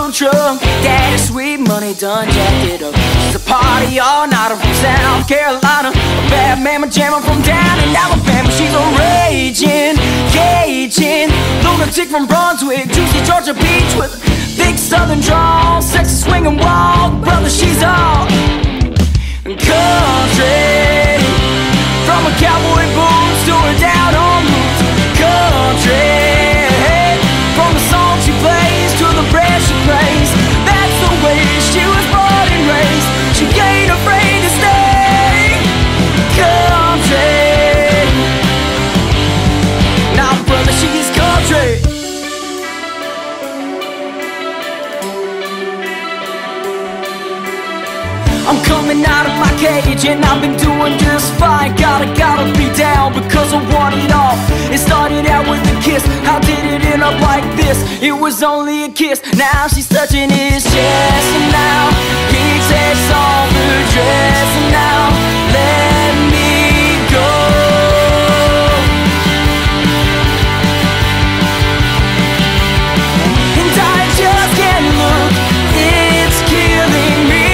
food truck. Daddy sweet money done jacked it up. She's a party all nighter from South Carolina, a bad mama jammer from down in Alabama. She's a raging, caging lunatic from Brunswick, juicy Georgia Beach with a big southern drawl, sexy swinging wild. Brother, she's all country, from her cowboy boots to her down on roots. Country, from the song she plays to the bread she prays. That's the way she was born and raised. She ain't afraid to stay country. Now brother, she's country. I'm coming out of my cage and I've been doing just fine. Gotta be down because I want it all. It started out with a kiss. How did it end up like this? It was only a kiss. Now she's touching his chest, and now he takes off her dress, and now let me go. And I just can't look, it's killing me.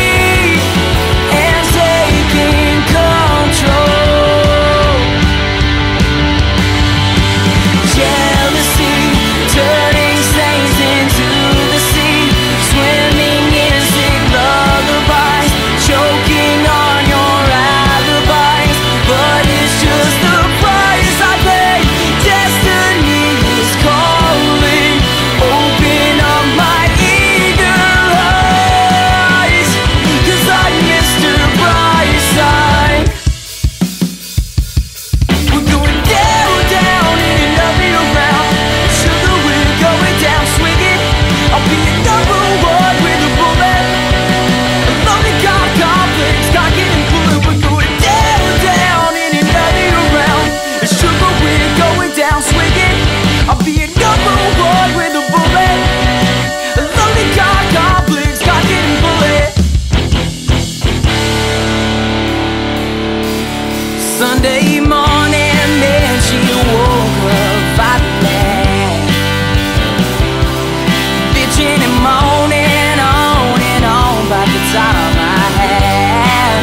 Turning saints into the sea, swimming in sick lullabies, choking on your alibis. But it's just the price I pay. Destiny is calling. Open up my eager eyes, 'cause I'm Mr. Brightside. We're going down, down and up and around. Going down swinging, I'll be a number one with a bullet. A lonely God complex, cocky and bullet. We're going down, down and nothing around. And sugar, we're going down swinging. I'll be a number one with a bullet. A lonely God complex, cocky and bullet. Sunday morning, man, she woke up fighting. And moaning on and on about the time I had.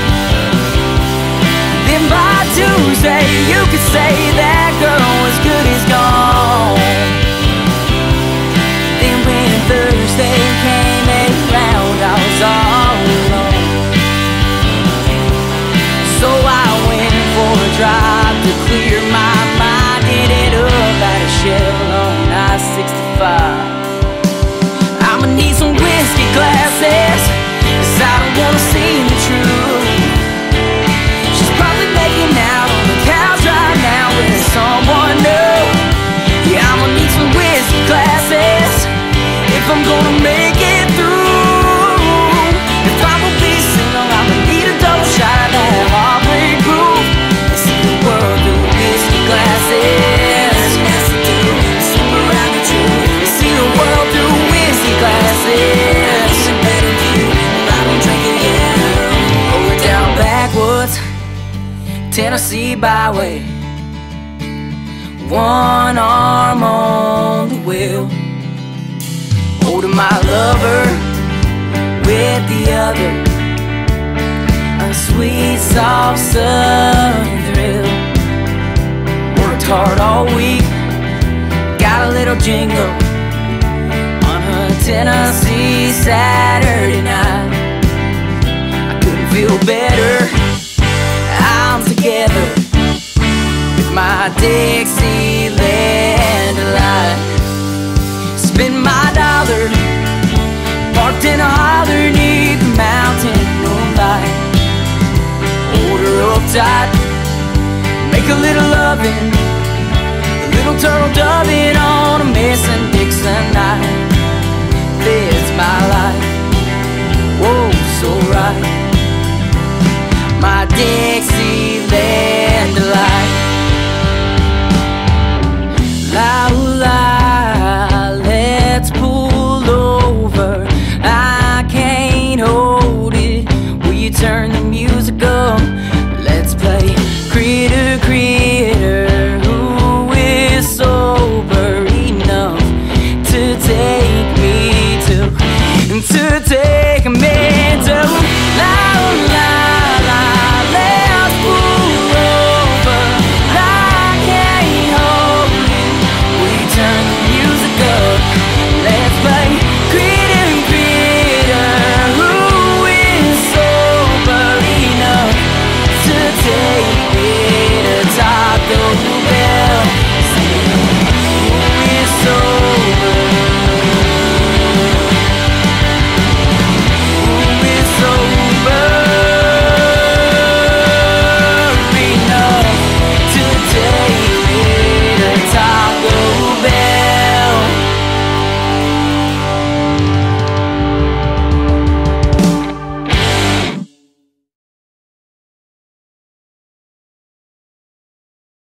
Then by Tuesday you could say that girl was good as gone. Then when Thursday came around, I was all alone. So I went for a drive to clear my mind. Ended up at a Shell on I-65. I'ma need some whiskey glasses, 'cause I don't wanna see the truth. She's probably making out on the couch right now with someone new. Yeah, I'ma need some whiskey glasses if I'm gonna make it through. If I'm gonna be single, I'ma need a double shot of that heartbreak proof. And see the world through whiskey glasses. Yes, I do. Slip around the truth. And see the world through whiskey glasses. A better view, but I don't drink it yet. Going down backwoods, Tennessee byway. One arm on the wheel, holding my lover with the other. A sweet, soft, southern thrill. Worked hard all week, got a little jingle on a Tennessee Saturday night. I couldn't feel better. I'm together with my Dixieland delight. Spend my dollar parked in a holler neath the mountain moonlight. Hold her up tight, make a little loving, a little turtle doving on